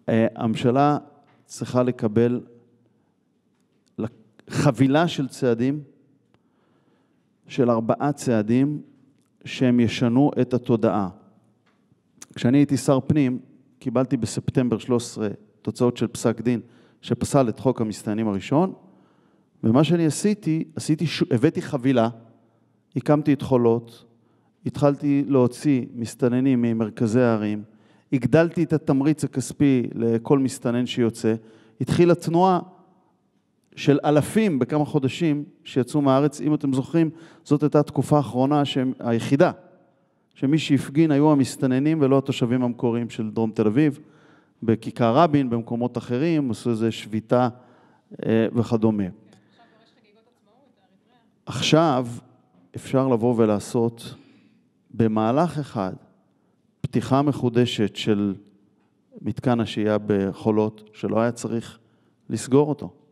הממשלה צריכה לקבל חבילה של צעדים, של 4 צעדים, שהם ישנו את התודעה. כשאני הייתי שר פנים, קיבלתי בספטמבר 13 תוצאות של פסק דין שפסל את חוק המסתננים הראשון, ומה שאני הבאתי חבילה, הקמתי את חולות, התחלתי להוציא מסתננים ממרכזי הערים, הגדלתי את התמריץ הכספי לכל מסתנן שיוצא, התחילה תנועה של אלפים בכמה חודשים שיצאו מהארץ. אם אתם זוכרים, זאת הייתה התקופה האחרונה היחידה, שמי שהפגין היו המסתננים ולא התושבים המקוריים של דרום תל אביב, בכיכר רבין, במקומות אחרים, עשו איזו שביתה וכדומה. עכשיו אפשר לבוא ולעשות במהלך אחד פתיחה מחודשת של מתקן השהייה בחולות, שלא היה צריך לסגור אותו.